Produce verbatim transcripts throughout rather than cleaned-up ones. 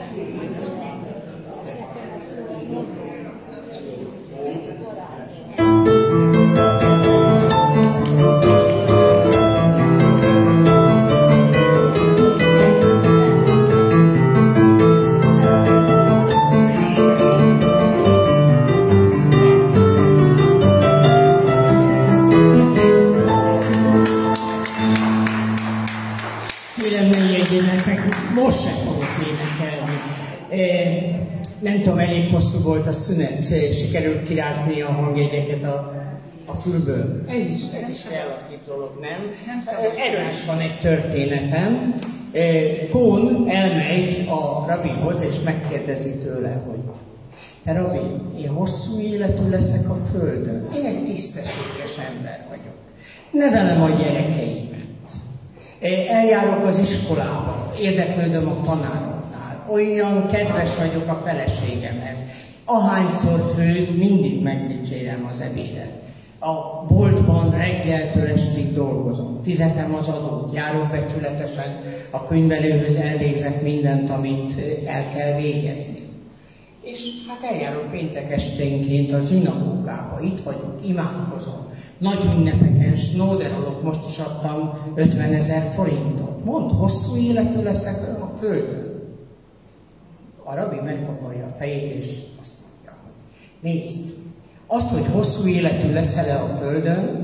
Most sem fogok énekelni. Nem tudom, elég hosszú volt a szünet, sikerült kirázni a hangjegyeket a, a fülből. Ez is, ez is relatív dolog, nem? Erről is van egy történetem. Kohn elmegy a rabihoz, és megkérdezi tőle, hogy te Rabi, én hosszú életű leszek a földön. Én egy tisztességes ember vagyok. Nevelem a gyerekeimet. Eljárok az iskolába, érdeklődöm a tanároknál, olyan kedves vagyok a feleségemhez. Ahányszor főz, mindig megdicsérem az ebédet. A boltban reggeltől estig dolgozom, fizetem az adót, járok becsületesen, a könyvelőhöz elvégzek mindent, amit el kell végezni. És hát eljárok péntek esténként a zsinagógába, itt vagyok, imádkozom. Nagy ünnepeken snóderolok, most is adtam ötvenezer forintot. Mondd, hosszú életű leszek a földön. A rabi megkaparja a fejét, és azt mondja, hogy nézd, azt, hogy hosszú életű leszel-e a földön,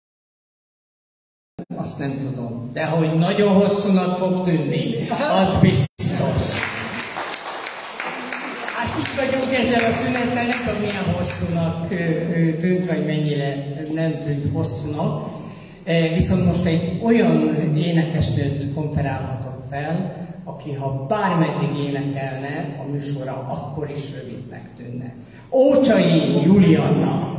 azt nem tudom, de hogy nagyon hosszúnak fog tűnni, az biztos. Hát itt vagyunk ezzel a szünettel, nem tudom, milyen hosszúnak tűnt, vagy mennyire nem tűnt hosszúnak. Viszont most egy olyan énekesnőt konferálhatok fel, aki ha bármeddig énekelne a műsora, akkor is rövidnek tűnne. Ócsai Julianna!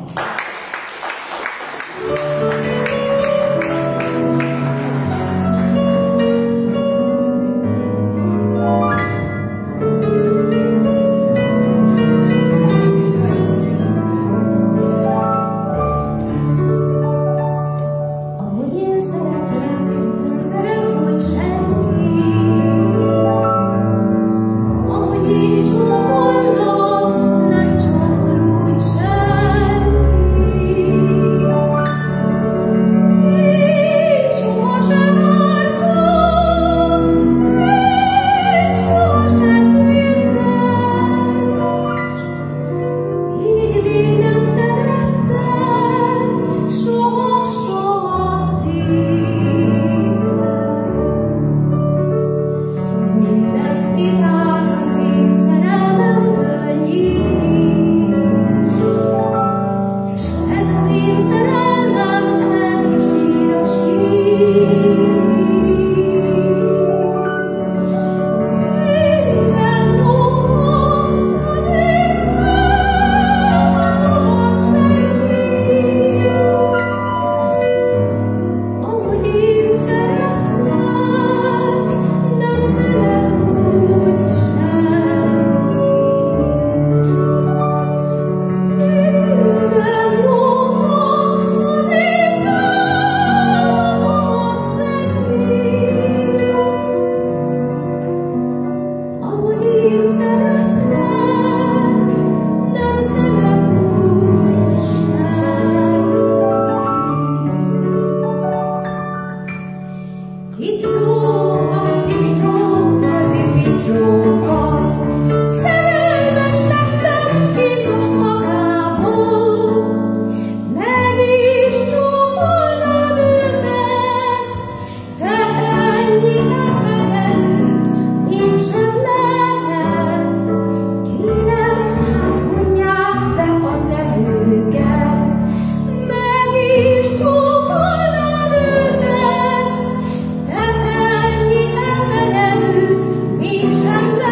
Sem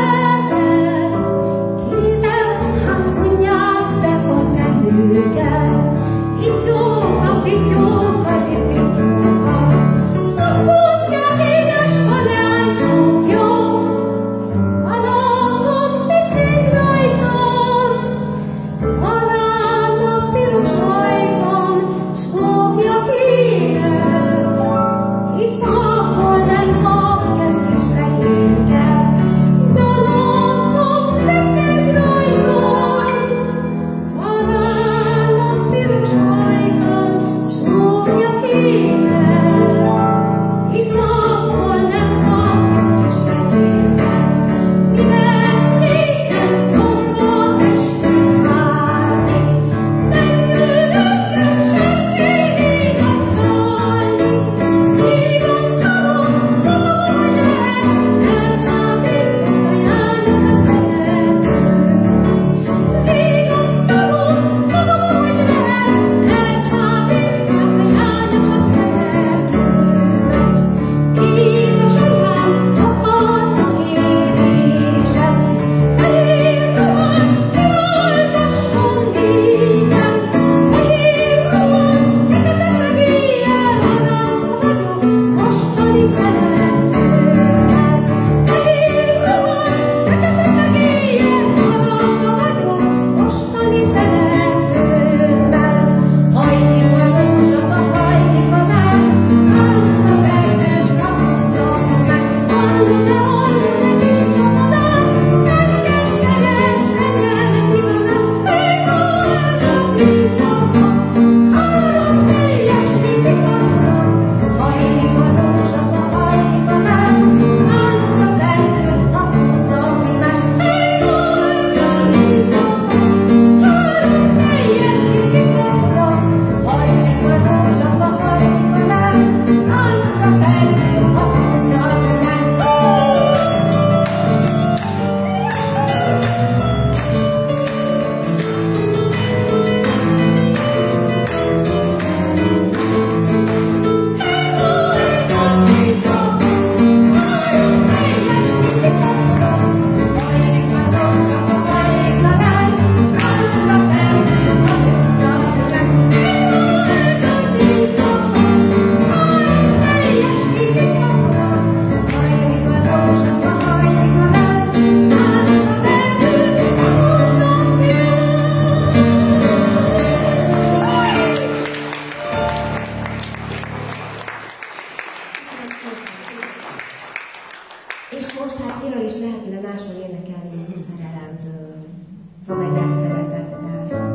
És most hát miről is lehetne máshol énekelni, mint a szerelemről, ha meg szeretettel.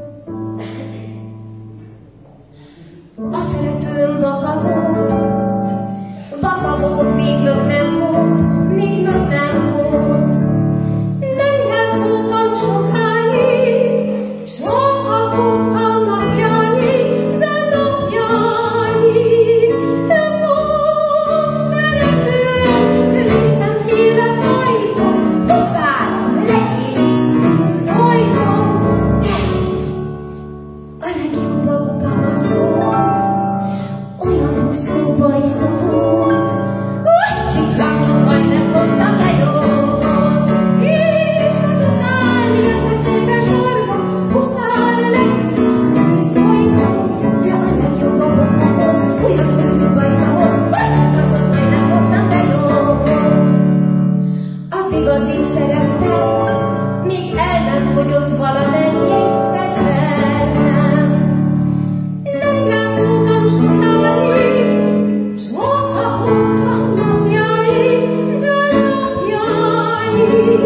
A szeretőm baka volt, baka volt, míg mög nem volt, míg mög nem volt. Nem rászóltam sokáig, soha voltam napjáig, de napjáig. Ő volt szeretőm, létem szíve fajta, pusztán legény szajta. De a legjobb baka volt, olyan hosszú bajsza volt, hogy csiklámnak majdnem mondtam, de jó volt. És azután jöttek szépen sorba, pusztán legény tűzbajta. De a legjobb a baka volt, olyan hosszú bajsza volt, hogy csiklámnak majdnem mondtam, de jó volt. Addig-addig szerettem, míg el nem fogyott valamennyi fegyvernem. Nem rászóltam sokáig, soha voltam napjáig, de napjáig.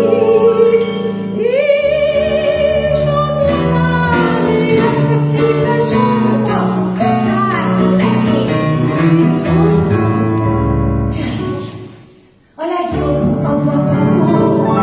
És azután jöttek szépen sorba, pusztán legény tűzoltó. De a legjobb a baka volt,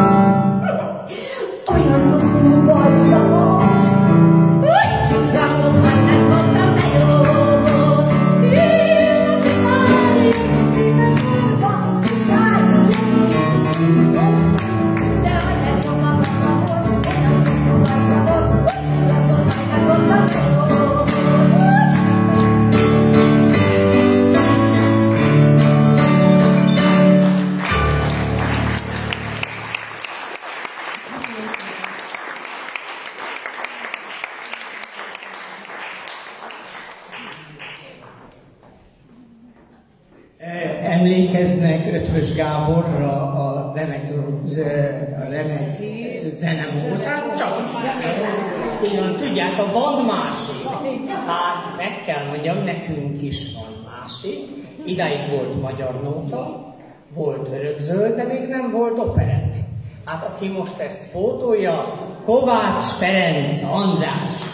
olyan hosszú bajsza volt, hogy csiklámot majdnem mondtam, de jó volt. És azután jöttek szépen sorba, pusztán legény tűzoltó. De a legjobb a baka volt, olyan hosszú bajsza volt, hogy csiklámot majdnem mondtam, de jó volt. Emlékeznek Ötvös Gáborra a remek, a remek zenemót? Hát csak igen, tudják, a van másik. Hát meg kell mondjam, nekünk is van másik. Idáig volt magyar nóta, volt örökzöld, de még nem volt operett. Hát aki most ezt pótolja, Kovács Ferenc András.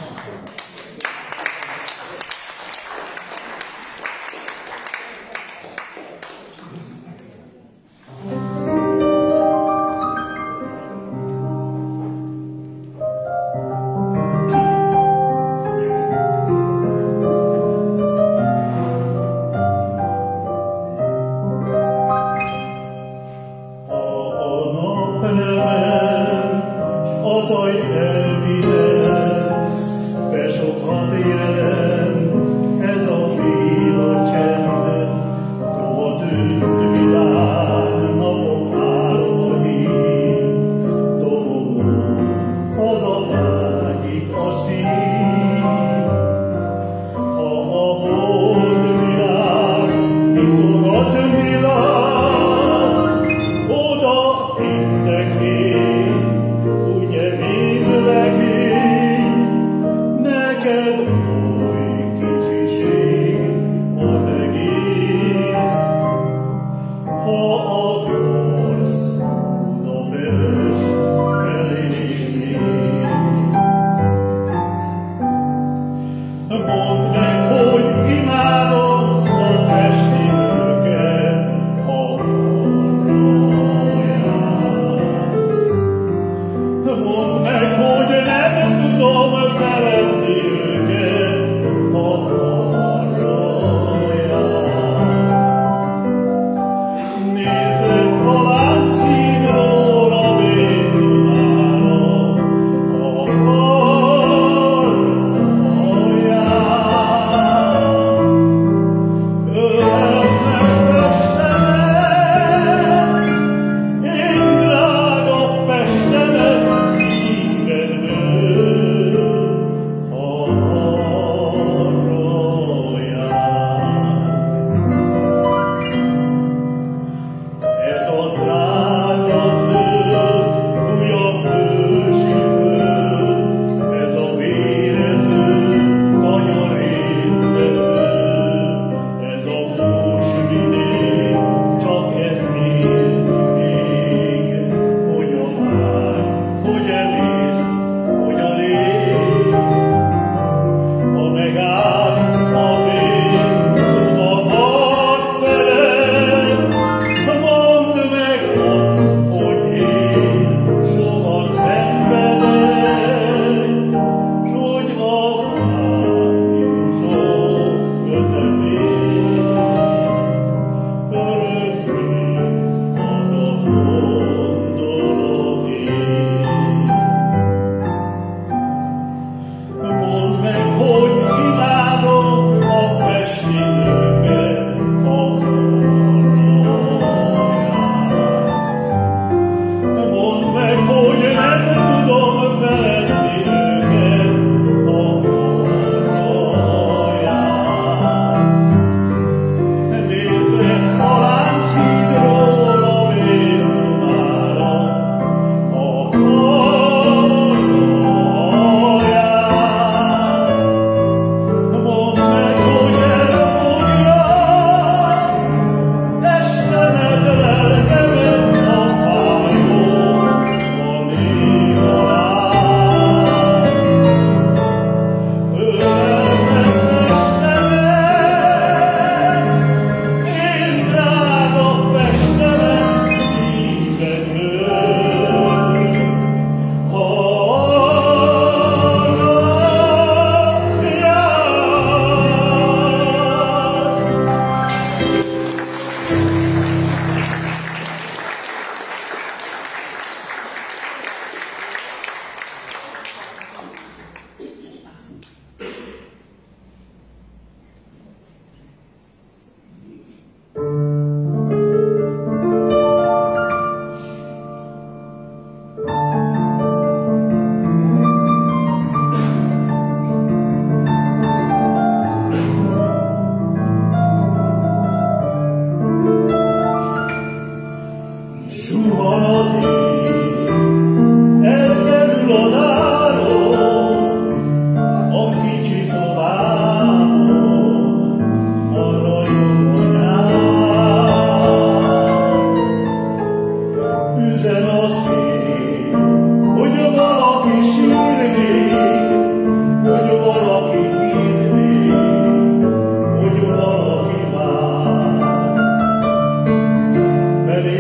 Az aj elvileg,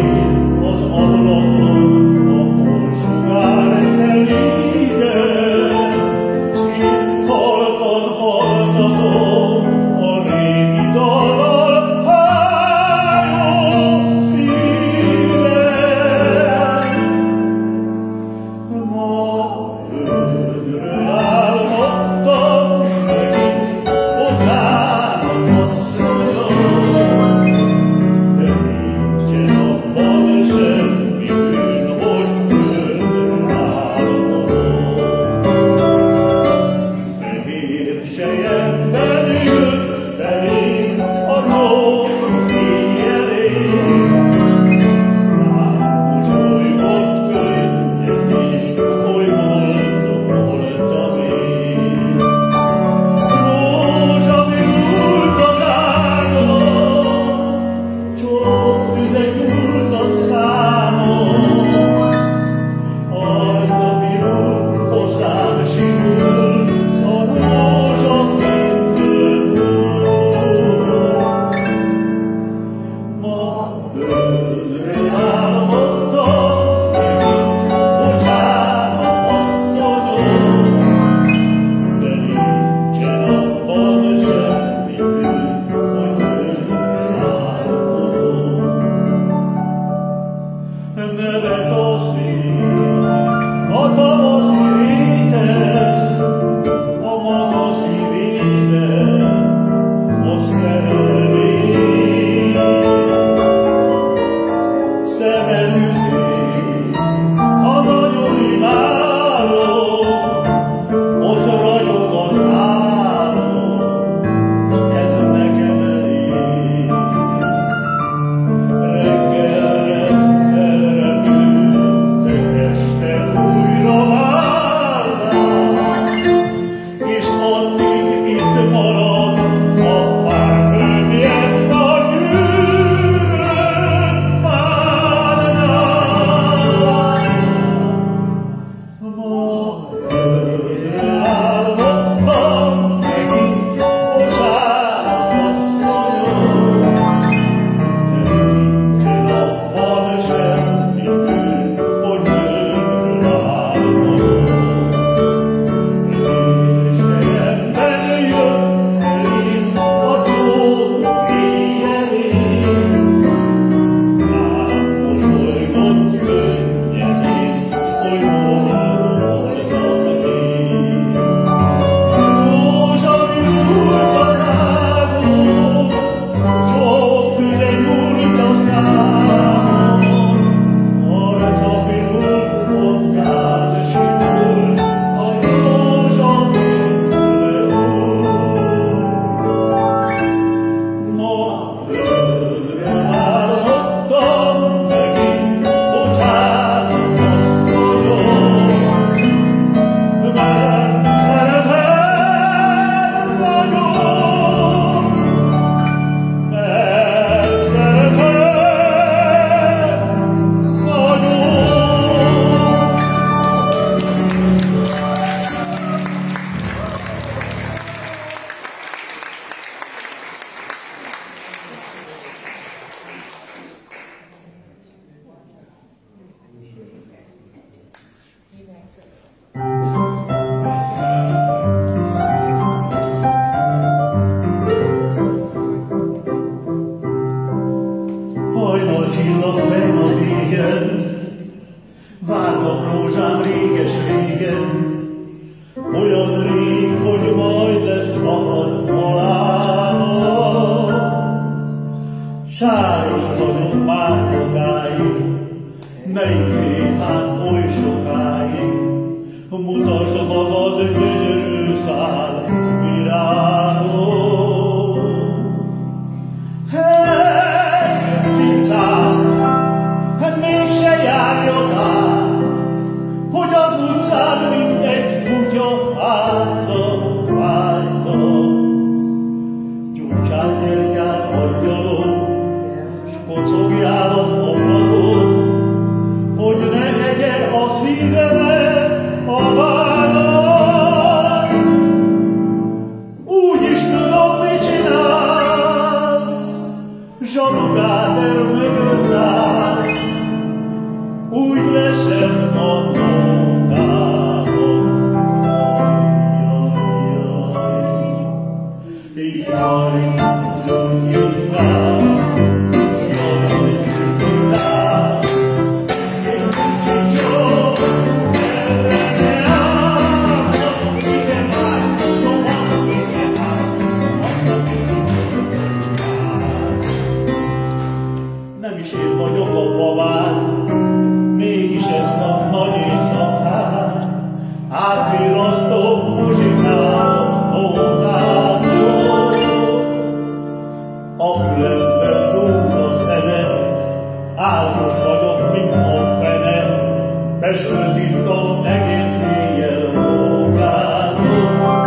Zsologál kráter mögött állsz, úgy lesett a nótámat. Jaj, jaj, jöjjünk rá, jaj, jöjjünk rá, egy kicsit jó, ellene áll, ide már, tovább ide már, annak nem is én vagyok a pavány, mégis ezt a nagy éjszakát átvírasztom muzsikálom nótától. A fülembe zúg a szene, álmos vagyok, mint a fene, Pestről ittam egész éjjel mókázom.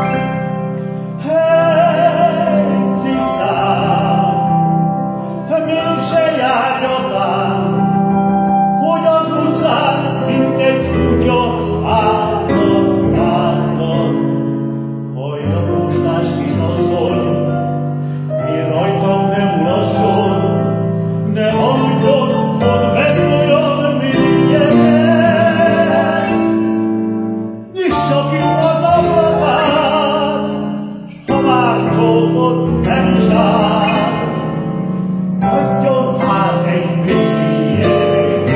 Hey, cicám, mégse járjatál, hogy az utcán, mint egy kutya állnak, állnak. Hallja, postás kisasszony, én rajtam nem lasson, de aludjon, hogy megoljon mélyen. Nyissa ki az ablakát, s ha már csókot nem is áll, adjon át egy mélyen.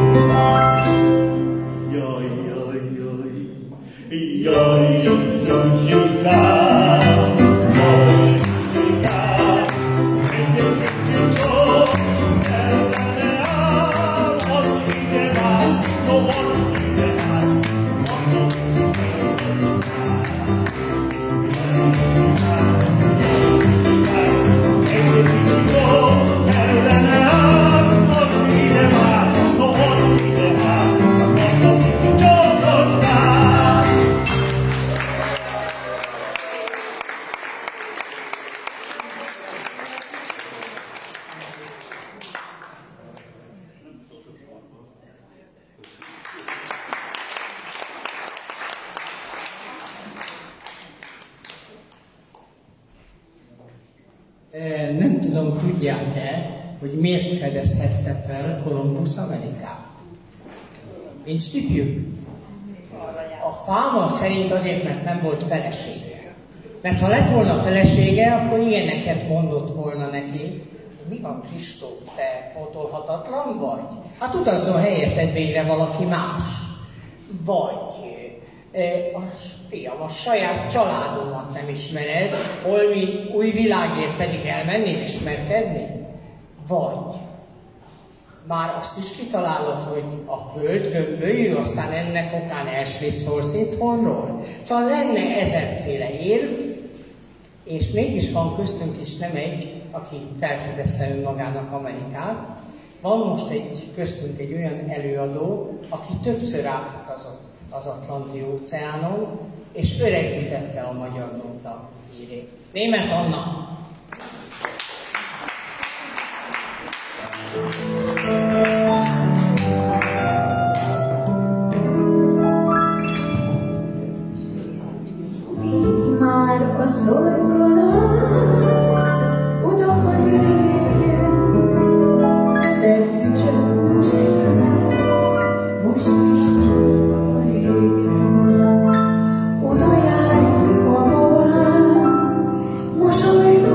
Jaj, jaj, jaj, jaj, jöjjünk át, jaj, jöjjünk át, egy kicsit csók, ellene áll, mondd ide már, no mondd ide már, mondom, egy kicsit csók, ellene áll, mondd ide már, no mondd ide már, mondom, kicsit csókot vár. Eh, Nem tudom, tudják-e, hogy miért fedezhette fel Kolumbusz Amerikát? Nincs tippjük? A fáma szerint azért, mert nem volt felesége. Mert ha lett volna felesége, akkor ilyeneket mondott volna neki. Mi van, Kristóf, te pótolhatatlan vagy? Hát utazzon helyetted végre valaki más. Vagy, e, a, fiam, a saját családomat nem ismered, holmi új világért pedig elmennél ismerkedni? Vagy, már azt is kitalálod, hogy a föld gömbölyű, aztán ennek okán elsős szólsz itthonról? Szóval lenne ezerféle érv, és mégis van köztünk is nem egy, aki felfedezte önmagának Amerikát. Van most egy, köztünk egy olyan előadó, aki többször átutazott az Atlanti-óceánon, és öregbítette a magyar nóta hírét. Németh Anna! Vidd már a szorgalom oda a régen, ezer kücsök muzsikál, most is a régen. Oda járj a maván, mosolyg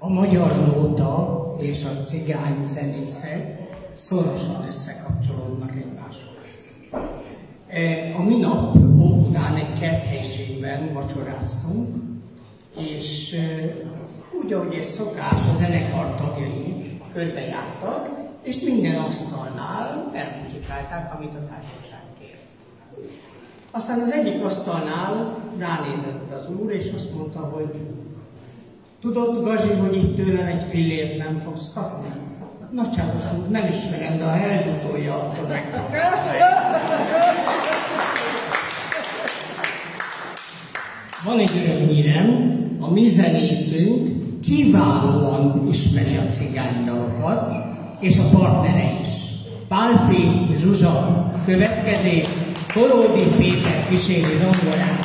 A magyar nóta és a cigány zenészek szorosan összekapcsolódnak egymáshoz. A minap Óbudán egy kerthelyiségben vacsoráztunk, és úgy, ahogy ez szokás, a zenekar tagjai körbejártak, és minden asztalnál elmuzsikálták, amit a társaság kért. Aztán az egyik asztalnál ránézett az úr, és azt mondta, hogy tudod, Gazsi, hogy itt tőlem egy fillért nem fogsz kapni? Nagyságos úr, nem ismerem, de ha eldudolja, akkor megkapja. Van egy öröm hírem, a mi zenészünk kiválóan ismeri a cigánydalokat, és a partnere is. Pálfi Zsuzsa következik, Kolódi Péter kíséri zongorán.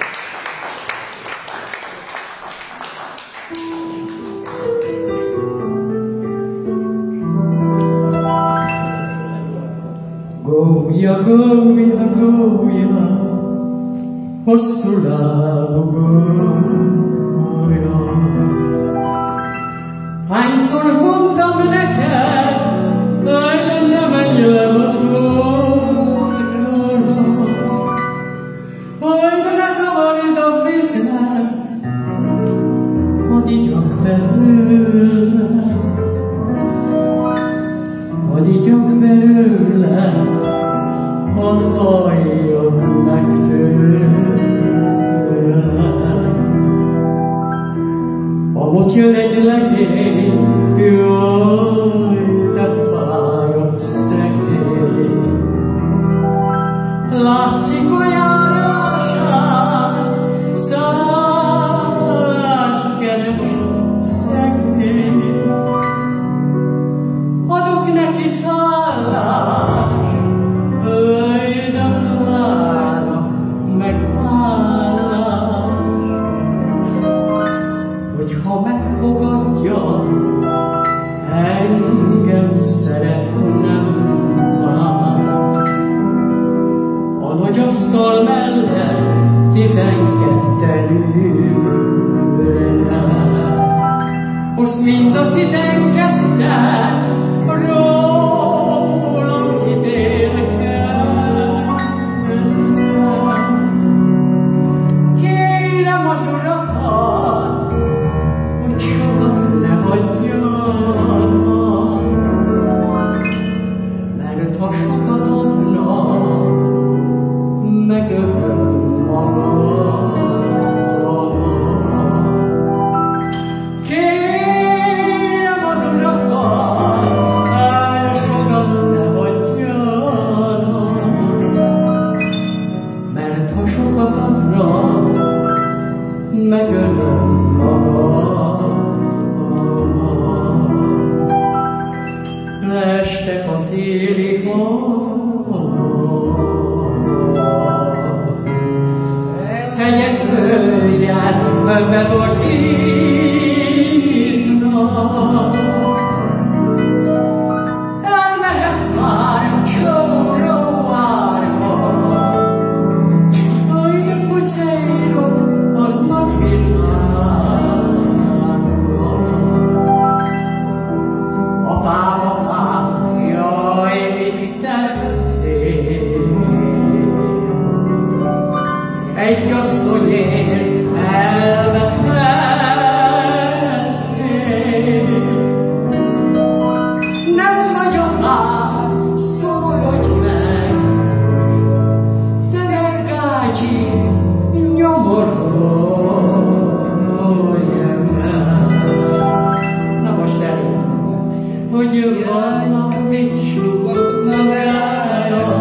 Gója, gója, gója, hosszú lábú gója. Hányszor mondtam neked, hogy ne menj le a trónra, hogy ne zavarid a vizet, hadd igyak belőle, hadd igyak belőle, hadd halljak meg tőle. Amott jön egy legény, jaj, de fájott szegény. Látszik a járásán, szálláskeres szegény. Adok neki szállást, öj, de várnak meg vállás. Hogyha megfogadja, engem szeretnem már. A nagy asztal mellett tizenketten ülnek, most mind a tizenketten rólam ítélkeznek. Kérem az urakat, hogy sokat ne hagyjanak, mert ha sokat adnak, megölöm magam. Kérem az urakat, hogy sokat ne hagyjanak, mert ha sokat adnak, megölöm magam. Leestek a téli hegyet hölgyet megbeborítnak. Elmehetsz már csóróvárba, hogy kucérok a nagy világban. Apám, apám, jaj, mit tettél? Egy asszonyért elvethettél. Nem vagyok már, szólj meg, de ne gágyi, nyomorolj meg. Na most elég, hogy valamit súgok magára.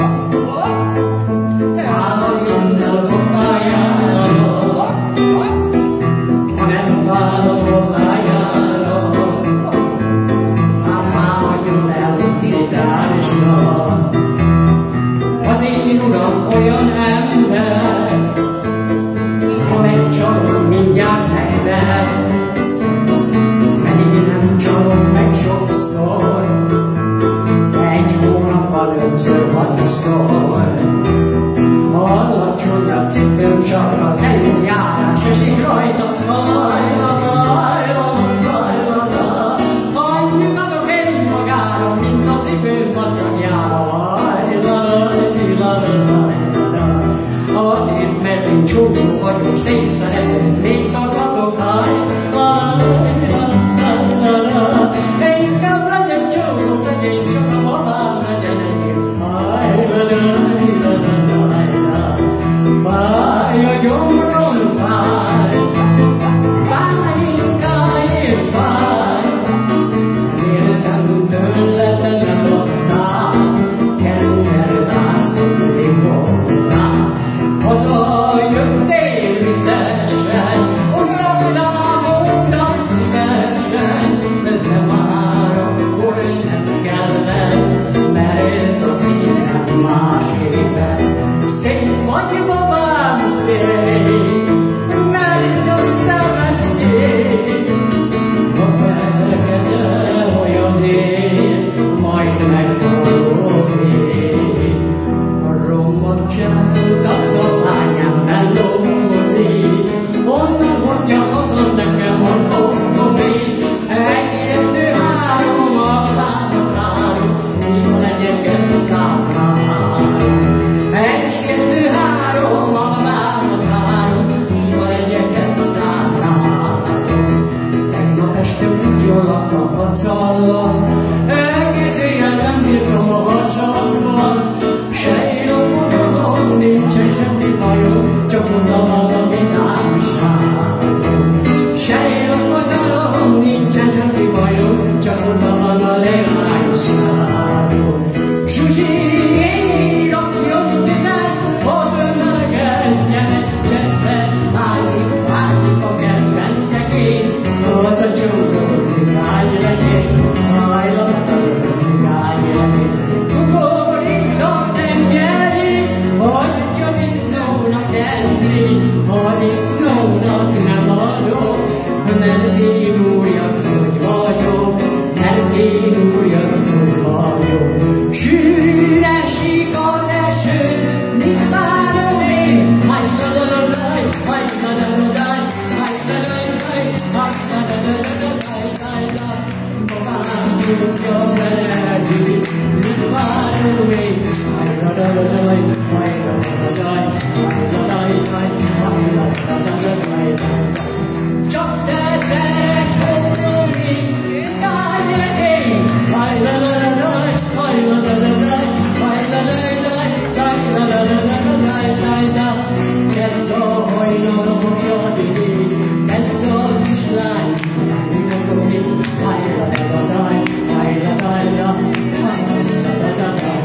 Az én uram olyan ember, ha megcsalom, mindjárt megver, pedig nem csalom meg sokszor, egy hónappal ötször hatszor. Alacsony a cipőm, sarka, helyén járás, esik rajta, hajla, hajla, hajla. Nagyon csókó vagyok, szép szeretőt, még tarthatok, háj, háj, háj, háj. Inkább legyek csókó, szegény, csak a babám legyen enyém, háj, háj, háj, háj. Fáj a gyomrom, fáj, fáj, inkább fáj. Életem tőled nem adtál, kerül vásztott régónál. Hazajöttél viszesen, osztattál volna szívesen, de már akkor nem kellett, mert a szívem másképpen. Szép vagy babám, szép, mert a szemed szép. A fekete olyan ég, majd megfogod még. A romot csináltat a lányám mellózik, honnan hordja haza nekem a lókomé. Egy, kettő, három, a lábat három, míg legyek számlárom. Egy, kettő, három, a lábat három, míg legyek számlárom. Tegnap este úgy jól laktam a callon, egész éjjel nem bírtam a hasamban. Se írok odanom, nincsen semmi bajom, csak oda van a vidámságom. Se írok odanom, nincsen semmi bajom, csak oda van a leányságom. Zsuzsi, én írok jobb tüzet, ha önögedjenek cseppet. Házik, házik a kedvenc szegény, az a csókoló cigány legény. Hajlanak cigány legény. Kukorék a tengeri, hagyja disznónak enni, ha disznónak nem adok, mert én újasszony vagyok, mert én újasszony vagyok. Sűrűn esik az eső, mit várom én? Hajlalalaj, hajlalalaj, hajlalalaj, hajlalalaj, hajlalalaj. Babám csukja belegyűjt, mit várom én? Hajlalalaj, hajlalalaj, hajlalalaj, hajlalalaj. Csak te szeress fogni, cigány legény. Hajlalalaj, hajlalalaj, hajlalalaj, hajlalalaj. Kezd a hajnalom zsadni, kezd a kislány színni mozogni. Hajlalalaj, hajlalalaj, hajlalalaj.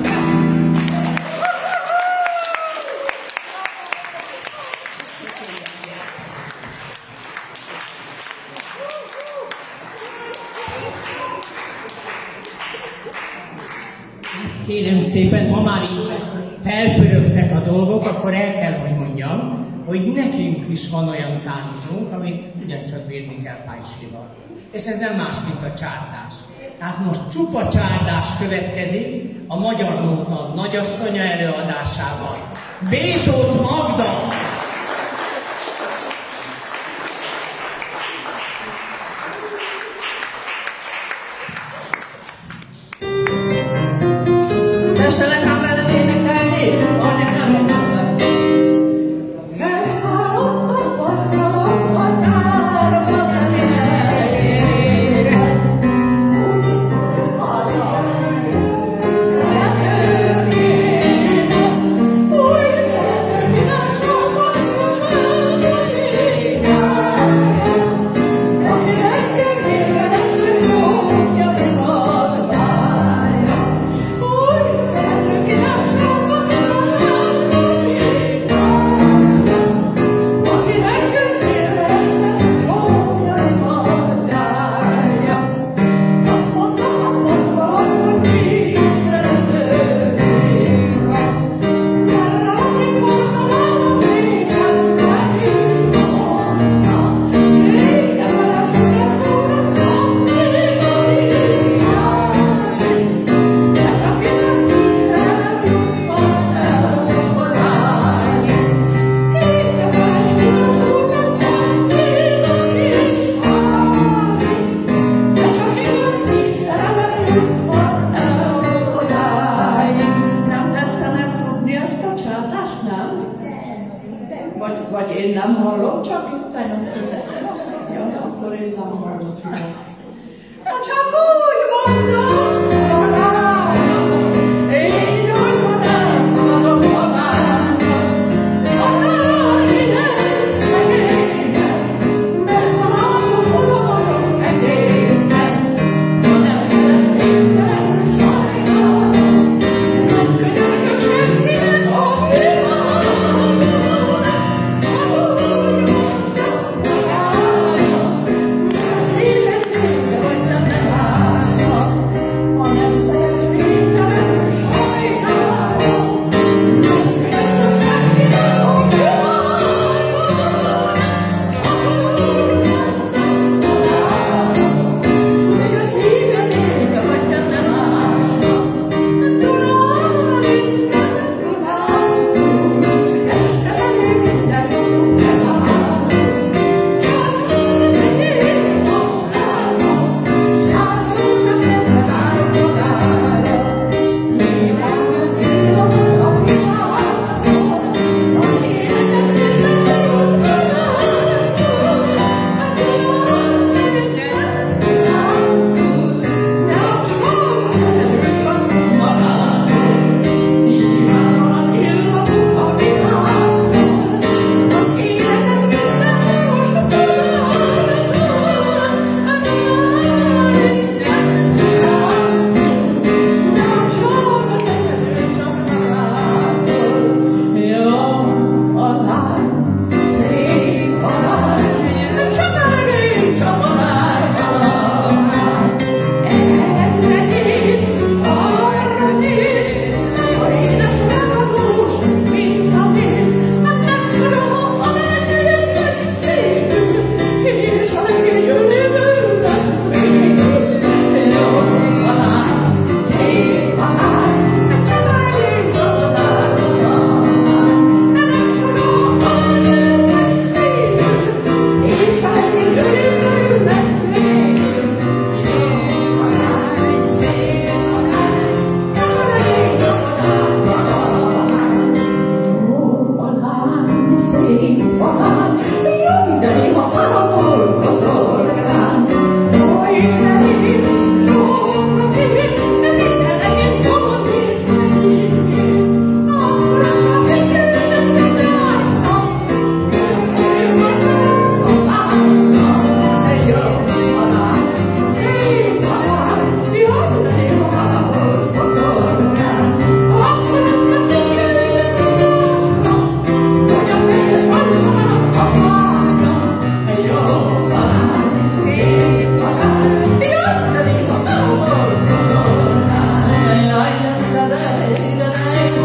Kérem szépen, ha már így felpörögtek a dolgok, akkor el kell, hogy mondjam, hogy nekünk is van olyan táncunk, amit ugyancsak bírni kell pajslival. És ez nem más, mint a csárdás. Tehát most csupa csárdás következik a Magyar Nóta nagyasszonya előadásával. Bétót Magda! Tessenek ám velem énekelni, ahogy nem mondtam. Felszállott a vadra, a nyár van elére. Úgy haza, szeretők én, úgy szeretők én, csak a kucsát énekel. Aki reggel kérven eső csókja, én ad várja. Úgy szeretők én, csak a kucsát vagy én nem hallom, csak itt tegnap tőle. Ja, akkor én nem hallom. Csak úgy mondom, én úgy mondom, adom magának, akár én ezt szegényen, mert ha látom, oda vagyok egészen, ha nem szeretnék velem sajnálom, nem könyörgök senkinek a világon, csak úgy mondom magának, a szívem vége vagy nem lásnak, ha nem szeretnék velem sajnálom, nem könyörgök senkinek a világon, csak úgy mondom magának, hogy a szívem vége vagy nem lásnak. Durán, innen, Dunántúl, este felé minden tudunk beszállunk, csak szegény magának, sárgócsak nedve várok magára. Nyilván az illamot a világon, az életem minden most Dunántúl, a Durán, innen, Dunántúl, nem csak előtt csak magának. Nyilván az illamot a világon, az életem minden most Dunántúl, a Durán, innen, Dunántúl, nem csak előtt csak magának. Jó a lány, szép a lány, nem csak a legény, csak a lány, a lány. Erre néz, arra néz, szája édes, ragadós, mint a méz. Hát nem csoda, a legény nem szépül, és a legény önébőnek végül. Jó a lány, szép a lány, nem csak a legény, csak a lány, a lány. Nem csoda, a legény nem szépül, és a legény önébőnek végül. Jó a lány, szép a lány, csak a legény, csak a lány, a lány. Jó a lány, szép a lány, jaj, de néha haragol a szolgán. Jaj, de néz, jobbra néz, de minden legyen valamit megnéz. Akkor azt a szépen nem lásnak, én vagyok a lánynak. De jó a lány, szép a lány, jaj, de néha haragol a szolgán. Akkor azt a szépen nem lásnak, hogy a fél vannak a lánynak. Jó a lány, szép a lány, jaj, de néha haragol a szolgán. Jaj, de néha haragol a szolgán.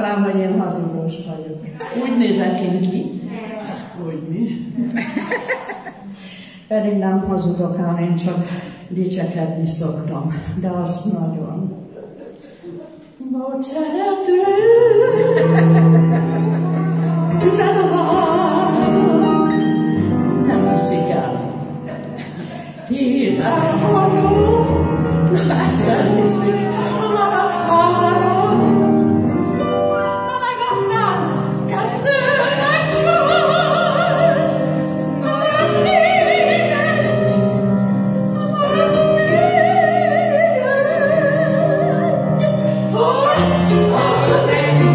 rám, hogy én hazudós vagyok. Úgy nézek én ki, hogy mi. Pedig nem hazudok, ám én csak dicsekedni szoktam, de azt nagyon. Volt szerető, tizenhárom, nem hiszik el. Tizenhárom, na ezt elhiszik, maradt három, na meg aztán kettő megsor, na maradt négy, na maradt négy, hogy az egyik,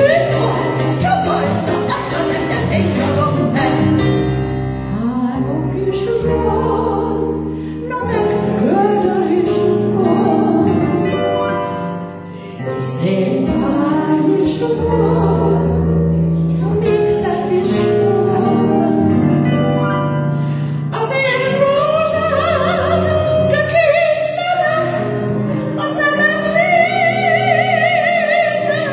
három is van, na meg ködöl is van, szépen is van, még szebb is van. Az én rózsám, de kék szemem, a szemem végre.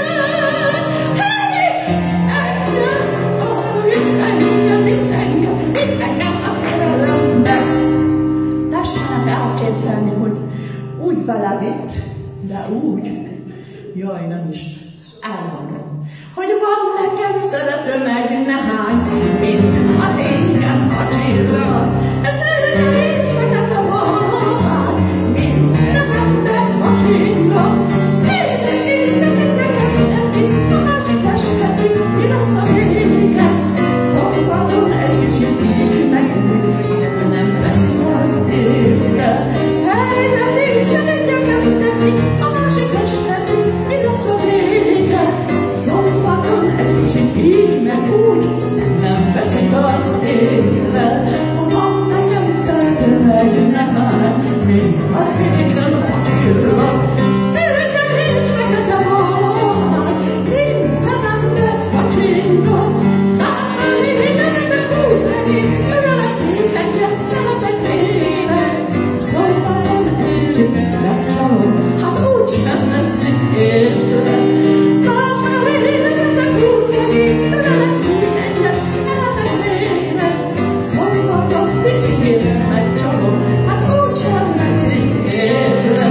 Tessenek elképzelni, hogy úgy belevitt, de úgy, jaj, nem is elmondom, hogy van nekem szerető meg nehány, mint a égen a csillag. Szerető és fekete van, mint szememben a csillag. Hétek éjszakát kezdeti, a másik festeti, mi lesz a vége? Szombaton egy kicsit így megmúlik, nem veszik azt észre. Helyre nincsenek kezdeti, a másik festeti, mi lesz a vége? Szombaton egy kicsit így meg úgy, nem veszik azt észre. Van nekem szerető meg nehány, mint az égen a csillag. Szürke és fekete van, mint szememben a csillag. Százszori, mindeneknek húszani, öröletni egyet szeretek véle. Szombaton kicsit megcsalom, hát úgy sem veszik észre. Százszori, mindeneknek húszani, öröletni egyet szeretek véle. Szombaton kicsit megcsalom, hát úgy sem veszik észre.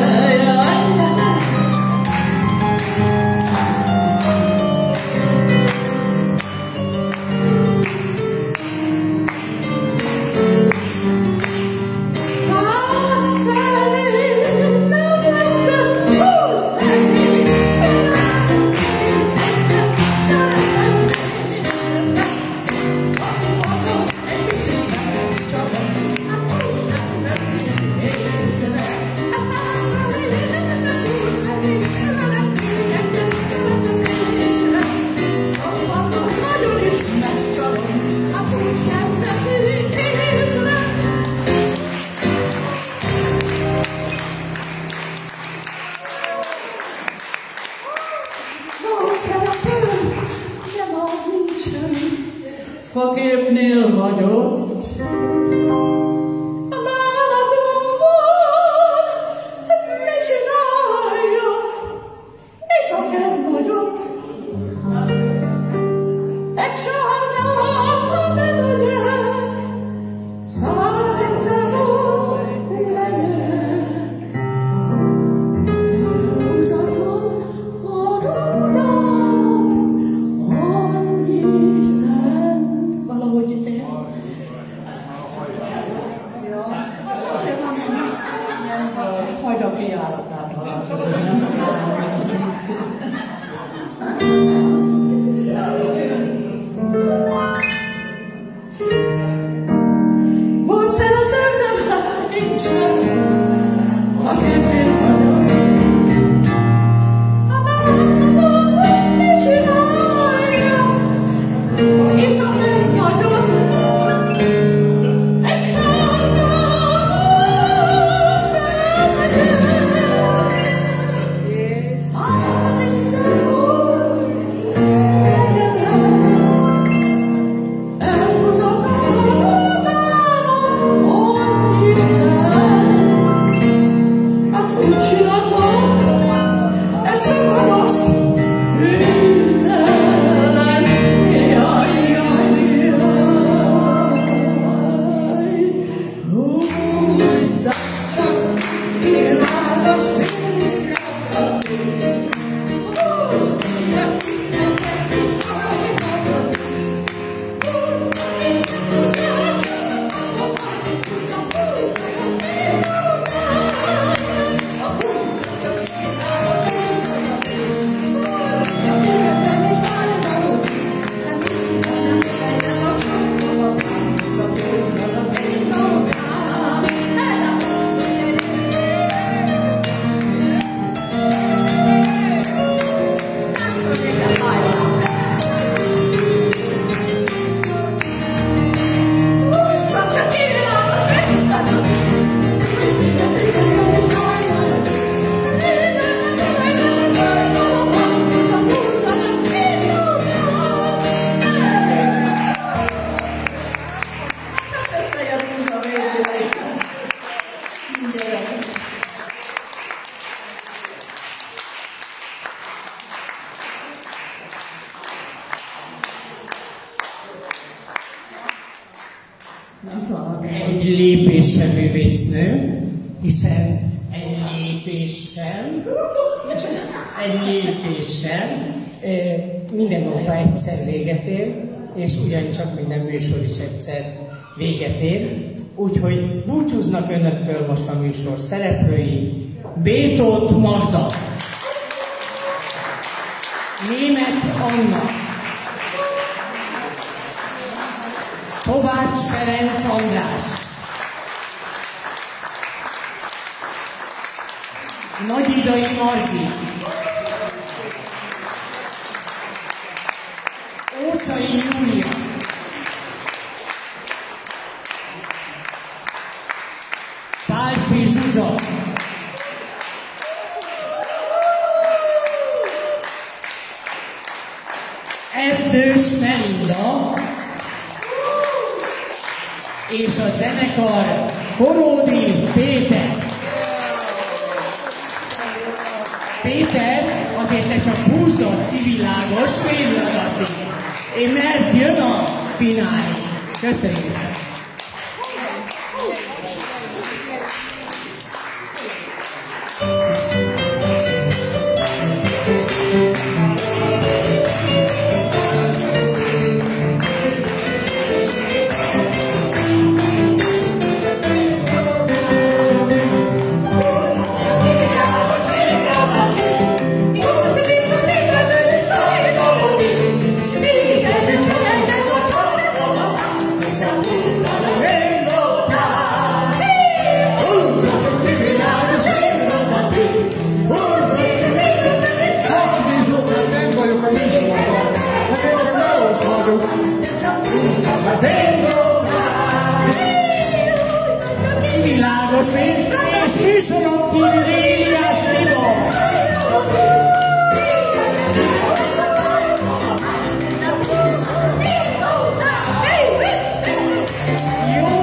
Faképnél hagyott. A bánatomban mit csináljak, és a kem nagyot. Egy sárgában bemegyek, száraz egyszer volt lenyerek. Húzaton adom dámat, annyi szent. Valahogy itt él. Hajda kijáratnál. Volt szeretem, de már nincsen, a képén vagyok. A bánatomban mit csináljak, és a kem nagyot. Egy sárgában bemegyek, száraz egyszer volt lenyerek. Elhúzottam a utánom, annyi szent. Azt úgy csináltam, ezt a gonosz hű. egy lépéssel művésznő, hiszen egy lépéssel, egy lépéssel minden óta egyszer véget ér, és ugyancsak minden műsor is egyszer véget ér. Úgyhogy búcsúznak önöktől most a műsor szereplői, Bétót Magda, Németh Anna, Kovács Ferenc András, Nagyidai Margit, Ócsai Júlia, Pálfi Zsuzsa, Erdős Melinda, és a zenekar Koródi Péter. Péter, azért te csak húzzod kivilágos féladatig, mert jön a finálé. Köszönjük! Világos fény, és műsoron kívül Éliás Tibor. Jó